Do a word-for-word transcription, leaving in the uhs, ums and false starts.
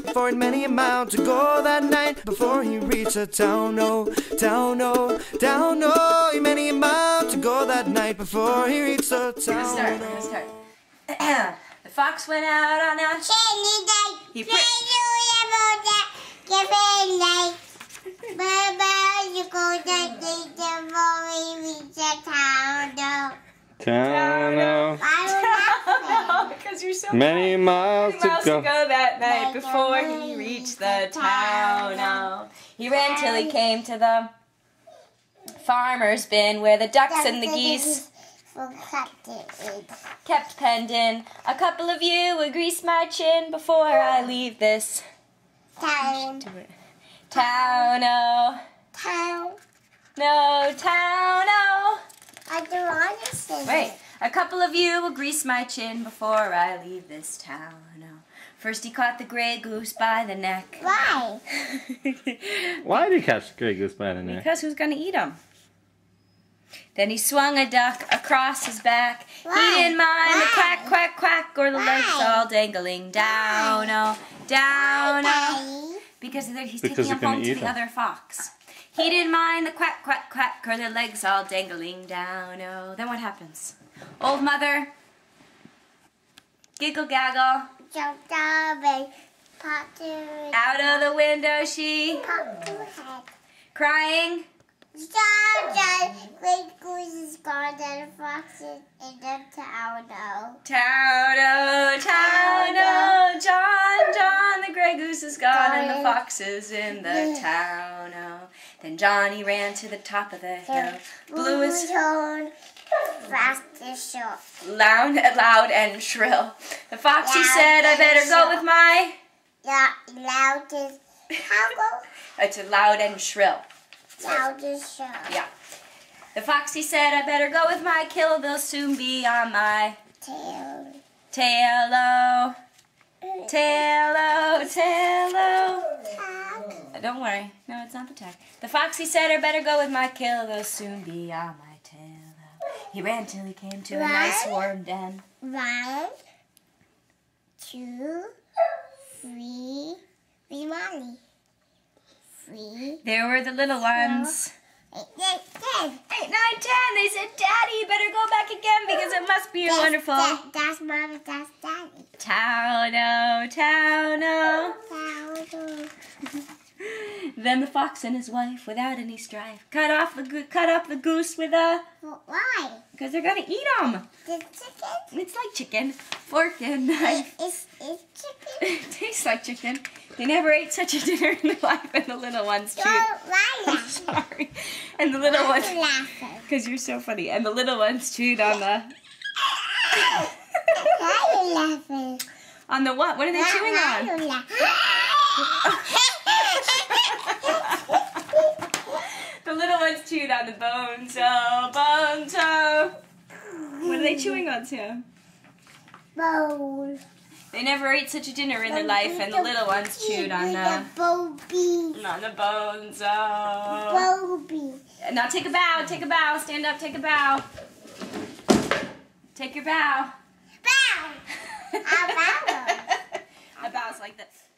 before he'd many a mile to go that night before he reached a town, oh, town, oh, town, oh. He many a mile to go that night before he reached a town. We're gonna start. We're gonna start. The fox went out on a he put Town, because you're so many miles, many miles to, go. to go that night before he reached the town. Oh. He ran till he came to the farmer's bin where the ducks and the geese kept penned in. A couple of you would grease my chin before I leave this Town. town. Oh. Town. No town. Oh. I don't understand. Wait, a couple of you will grease my chin before I leave this town. Oh. First he caught the gray goose by the neck. Why? Why did he catch the gray goose by the neck? Because who's going to eat him? Then he swung a duck across his back. Why? He didn't mind Why? the quack, quack, quack, or the Why? legs all dangling down, oh, down, oh. Daddy? Because he's Because taking him they're gonna home to eat the him. other fox. He didn't mind the quack, quack, quack, or the legs all dangling down, oh. Then what happens? Old mother, giggle gaggle, Jumped up and popped her out of the window she, popped her head. crying. John, John, great goose is gone and the fox is in the town now. Town, oh, town, oh, John, John, the gray goose is gone and the fox is in the town, oh. Then Johnny ran to the top of the hill, blew his horn, fast and short. loud, loud and shrill. The fox, he Loud said, I and better go shrill. with my... Yeah, loudest, how go? It's a loud and shrill. Loudest short. Yeah. The fox, he said, I better go with my kill, they'll soon be on my Tail. tail, oh, tail, oh, tail, oh. Tag. Don't worry. No, it's not the tag. The foxy said, I better go with my kill. They'll soon be on my tail. He ran till he came to a nice warm den. One, two, three, three money. Three, There were the little ones. eight, nine, ten. Eight, nine, ten. They said, Daddy, you better go back again because it must be a That's- wonderful that- that's mama, that's daddy. town, oh, town, oh. Town. Then the fox and his wife, without any strife, cut off the go- cut up the goose with a, Why? because they're gonna eat them. The chicken? It's like chicken, fork and knife. It's, it's chicken. It tastes like chicken. They never ate such a dinner in their life, and the little ones chewed. Don't why I'm laughing? sorry. And the little Why ones, you laughing? because you're so funny. And the little ones chewed on the, Why you laughing? on the what? What are they chewing Why on? you laughing? The little ones chewed on the bones, oh, bones, oh. What are they chewing on, Sam? Bowl. They never ate such a dinner in their life, and the little ones chewed on the, Bobby. on the bones, oh. Bobby. Now take a bow, take a bow, stand up, take a bow. Take your bow. Bow. A bow. A bow's like this.